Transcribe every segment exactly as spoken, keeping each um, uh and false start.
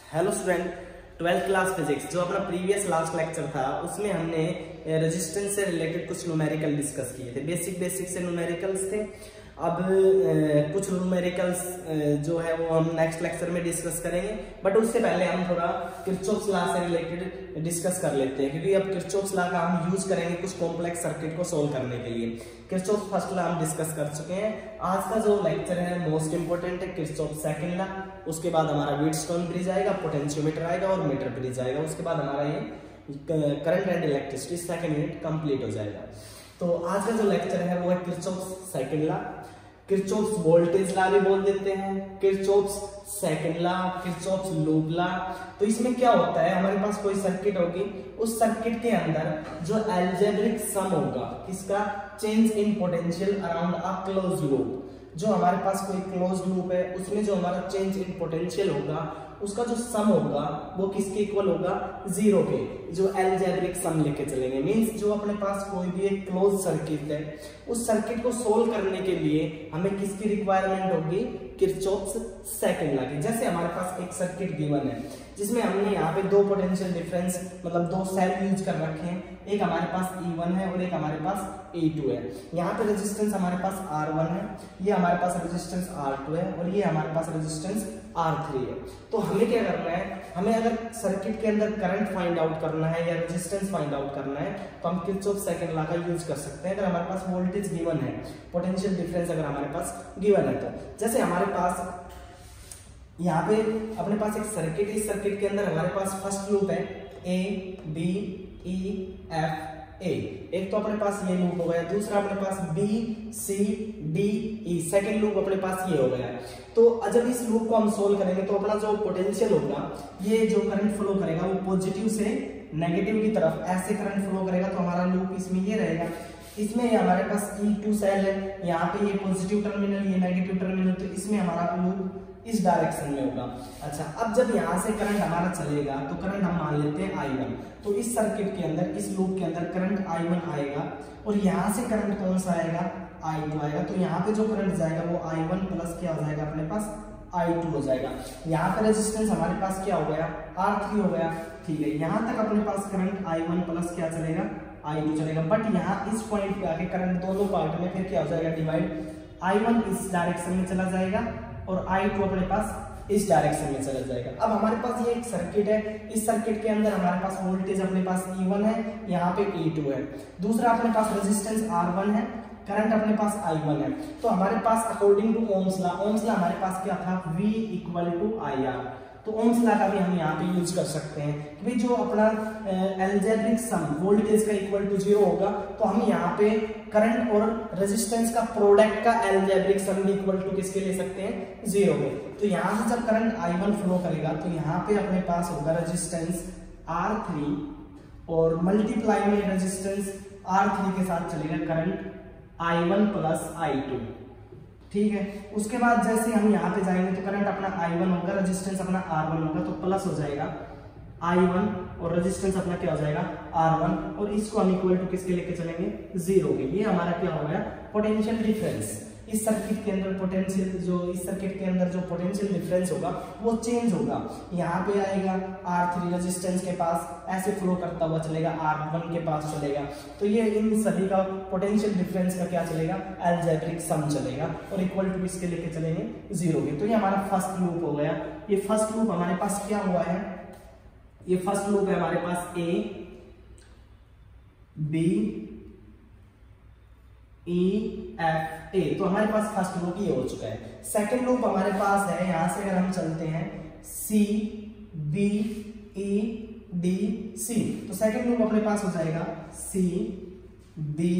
Hello student, twelfth class physics जो अपना previous last lecture था उसमें हमने रेजिस्टेंस से रिलेटेड कुछ न्यूमेरिकल डिस्कस किए थे। बेसिक बेसिक से न्यूमेरिकल्स थे। अब ए, कुछ न्यूमेरिकल्स जो है वो हम नेक्स्ट लेक्चर में डिस्कस करेंगे, बट उससे पहले हम थोड़ा किरचॉफ्स लॉ से रिलेटेड डिस्कस कर लेते हैं, क्योंकि अब किरचॉफ्स लॉ का हम यूज करेंगे कुछ कॉम्प्लेक्स सर्किट को सोल्व करने के लिए। किरचॉफ्स फर्स्ट लॉ हम डिस्कस कर चुके हैं। आज का जो लेक्चर है मोस्ट इंपोर्टेंट है किरचॉफ्स सेकंड लॉ। उसके बाद हमारा व्हीटस्टोन ब्रिज आएगा, पोटेंशियोमीटर आएगा और मीटर ब्रिज आएगा। उसके बाद हमारा ये current and electricity second unit complete हो जाएगा। तो आज का जो लेक्चर है वो है Kirchhoff's second law. Kirchhoff's voltage law भी बोल देते हैं, Kirchhoff's second law, Kirchhoff's loop law. तो इसमें क्या होता है, हमारे पास कोई सर्किट होगी, उस सर्किट के अंदर जो अलजेब्रिक सम होगा किसका, change in potential around a close loop. जो हमारे पास कोई क्लोज लूप है उसमें जो हमारा चेंज इन पोटेंशियल होगा उसका जो सम होगा वो किसके इक्वल होगा, जीरो के। जो अलजेब्रिक सम लेके चलेंगे, मींस जो अपने पास कोई भी एक क्लोज सर्किट है उस सर्किट को सोल्व करने के लिए हमें किसकी रिक्वायरमेंट होगी, किरचॉफ्स सेकंड लॉ की। जैसे हमारे पास एक सर्किट गिवन है जिसमें हमने यहाँ पे दो पोटेंशियल डिफरेंस मतलब दो सेल यूज कर रखे हैं, एक हमारे पास ई वन है और एक हमारे पास ई टू है। यहाँ पे रेजिस्टेंस हमारे पास आर वन है, ये हमारे पास रेजिस्टेंस आर टू है और ये हमारे पास रेजिस्टेंस आर थ्री है। तो हमें क्या करना है, हमें अगर सर्किट के अंदर करंट फाइंड आउट करना है या रेजिस्टेंस फाइंड आउट करना है तो हम किरचॉफ्स सेकंड लॉ का यूज कर सकते हैं। अगर हमारे पास वोल्टेज गिवन है, पोटेंशियल डिफरेंस अगर हमारे पास गिवन है, तो जैसे हमारे पास यहाँ पे अपने पास एक सर्किट है, इस सर्किट के अंदर हमारे पास फर्स्ट लूप है A B E F A. एक तो अपने पास ये लूप हो गया, दूसरा अपने पास B C D E, second loop अपने पास ये हो गया। तो जब इस लूप को हम सोल्व करेंगे तो अपना जो पोटेंशियल होगा, ये जो करंट फ्लो करेगा वो पॉजिटिव से नेगेटिव की तरफ ऐसे करंट फ्लो करेगा। तो हमारा लूप इसमें ये रहेगा, इसमें हमारे पास ई टू सेल है, यहाँ पे ये पॉजिटिव टर्मिनल ये नेगेटिव टर्मिनल, तो इसमें हमारा लूप इस डायरेक्शन में होगा। अच्छा, अब जब यहाँ से करंट हमारा चलेगा तो करंट हम मान लेते हैं आई वन। तो इस सर्किट के अंदर, इस लूप के अंदर करंट आई वन आएगा और यहाँ से करंट कौन सा आएगा, आई टू आएगा। तो यहाँ पे जो करंट जाएगा वो आई वन प्लस क्या हो जाएगा अपने पास, आई टू हो जाएगा। यहाँ पे रेजिस्टेंस हमारे पास क्या हो गया, आर थ्री हो गया। ठीक है, यहाँ तक अपने पास करंट आई वन प्लस क्या चलेगा, आई टू चलेगा। बट यहाँ इस पॉइंट पे आके करंट दोनों पार्ट में फिर क्या हो जाएगा, डिवाइड। आई वन इस डायरेक्शन में चला जाएगा और आई टू अपने पास इस डायरेक्शन में चला जाएगा। अब हमारे पास ये एक सर्किट है, इस सर्किट के अंदर हमारे पास वोल्टेज अपने पास ई वन है, यहाँ पे ई टू है, दूसरा अपने पास रेजिस्टेंस आर वन है, करंट अपने पास आई वन है। तो हमारे पास according to Ohm's law, Ohm's law हमारे पास क्या था, V equal to I R. तो ओम्स लॉ का भी हम यहाँ पे यूज कर सकते हैं कि जो अपना अलजेब्रिक सम वोल्टेज का इक्वल टू जीरो होगा तो हम यहाँ पे करंट और रेजिस्टेंस का प्रोडक्ट का अलजेब्रिक सम भी इक्वल टू किसके ले सकते हैं, जीरो में। तो यहाँ से जब करंट आई वन फ्लो करेगा तो यहाँ पे अपने पास होगा रेजिस्टेंस आर थ्री और मल्टीप्लाई में रेजिस्टेंस आर थ्री के साथ चलेगा current I one plus I two. ठीक है, उसके बाद जैसे हम यहाँ पे जाएंगे तो करंट अपना आई वन होगा, रेजिस्टेंस अपना आर वन होगा, तो प्लस हो जाएगा आई वन और रेजिस्टेंस अपना क्या हो जाएगा, आर वन, और इसको हम इक्वल टू किसके लेके चलेंगे, जीरो के। ये हमारा क्या हो गया, पोटेंशियल डिफरेंस। इस सर्किट के अंदर पोटेंशियल जो इस सर्किट के अंदर जो पोटेंशियल डिफरेंस होगा वो चेंज होगा। यहाँ पे आएगा आर थ्री रेजिस्टेंस के पास ऐसे फ्लो करता हुआ चलेगा, आर वन के पास चलेगा। तो ये इन सभी का पोटेंशियल डिफरेंस का क्या चलेगा, अलजेब्रिक सम चलेगा और इक्वल टू इसके लेके चलेंगे जीरो के। तो ये हमारा फर्स्ट लूप हो गया। ये फर्स्ट लूप हमारे पास क्या हुआ है, ये फर्स्ट लूप है हमारे पास A B E F A. तो हमारे पास फर्स्ट लूप ये हो चुका है। सेकंड लूप हमारे पास है, यहां से अगर हम चलते हैं C B E D C, तो सेकंड लूप अपने पास हो जाएगा सी बी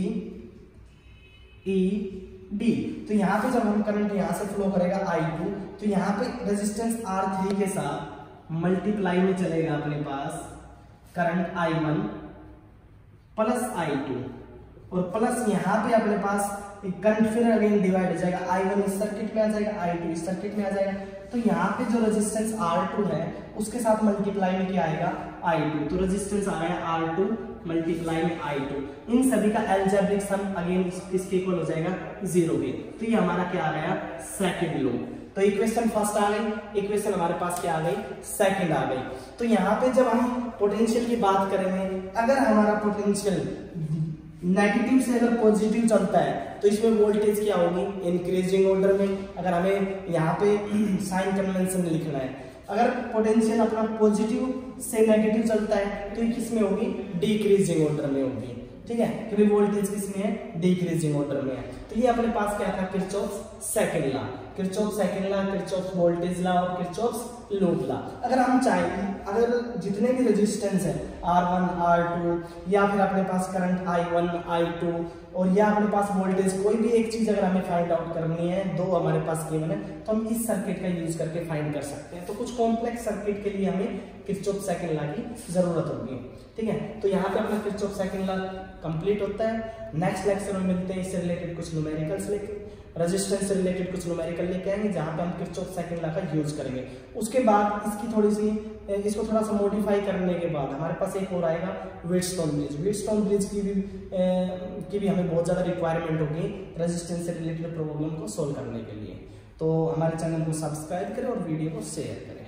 ई डी। तो यहां पे जब हम करंट यहां से फ्लो करेगा आई टू, तो यहां पे रेजिस्टेंस आर थ्री के साथ मल्टीप्लाई में चलेगा अपने पास current I one plus I two और प्लस यहाँ पे अपने पास करंट फिर अगेन डिवाइड हो जाएगा, आई वन इस सर्किट में आ जाएगा, आई टू इस सर्किट में आ जाएगा। तो यहाँ पे जो रेजिस्टेंस आर टू है उसके साथ मल्टीप्लाई में क्या आएगा, आई टू। तो रेजिस्टेंस आ रहा है आर टू मल्टीप्लाई में आई टू। इन सभी का अलजेब्रिक सम अगेन इसके इक्वल हो जाएगा जीरो के। तो ये हमारा क्या आ गया, सेकंड लूप। तो इक्वेशन फर्स्ट आ गई, इक्वेशन हमारे पास क्या आ गई, सेकंड आ गई। तो यहाँ पे जब हम पोटेंशियल की बात करेंगे, अगर हमारा पोटेंशियल नेगेटिव से अगर पॉजिटिव चलता है तो इसमें वोल्टेज क्या होगी, इंक्रीजिंग ऑर्डर में। अगर हमें यहाँ पे साइन कन्वेंशन लिखना है, अगर पोटेंशियल अपना पॉजिटिव से नेगेटिव चलता है तो ये किस में होगी, डिक्रीजिंग ऑर्डर में होगी, ठीक है, क्योंकि वोल्टेज किस में है, डिक्रीजिंग ऑर्डर में है। तो ये अपने पास क्या था, Kirchhoff second law, Kirchhoff second law, Kirchhoff voltage law और किरचॉफ लूप लॉ। अगर हम चाहें, अगर जितने भी रेजिस्टेंस है आर वन, आर टू, या फिर अपने पास current I one, I two, और या अपने पास वोल्टेज, कोई भी एक चीज अगर हमें फाइंड आउट करनी है, दो हमारे पास गिवन है, तो हम इस सर्किट का यूज करके फाइंड कर सकते हैं। तो कुछ कॉम्प्लेक्स सर्किट के लिए हमें किरचॉफ सेकंड लॉ की जरूरत होगी, ठीक है। तो यहाँ पे अपना किरचॉफ सेकंड लॉ कंप्लीट होता है। नेक्स्ट लेक्चर में मिलते हैं, इससे रिलेटेड कुछ न्यूमेरिकल्स लेके, रेजिस्टेंस से रिलेटेड कुछ न्यूमेरिकल लेके आएंगे, जहाँ पे हम किरचॉफ सेकंड लॉ का यूज करेंगे। उसके बाद इसकी थोड़ी सी, इसको थोड़ा सा मॉडिफाई करने के बाद हमारे पास एक और आएगा व्हीटस्टोन ब्रिज। व्हीटस्टोन ब्रिज की भी ए, की भी हमें बहुत ज्यादा रिक्वायरमेंट होगी रेजिस्टेंस से रिलेटेड प्रॉब्लम को सोल्व करने के लिए। तो हमारे चैनल को सब्सक्राइब करें और वीडियो को शेयर करें।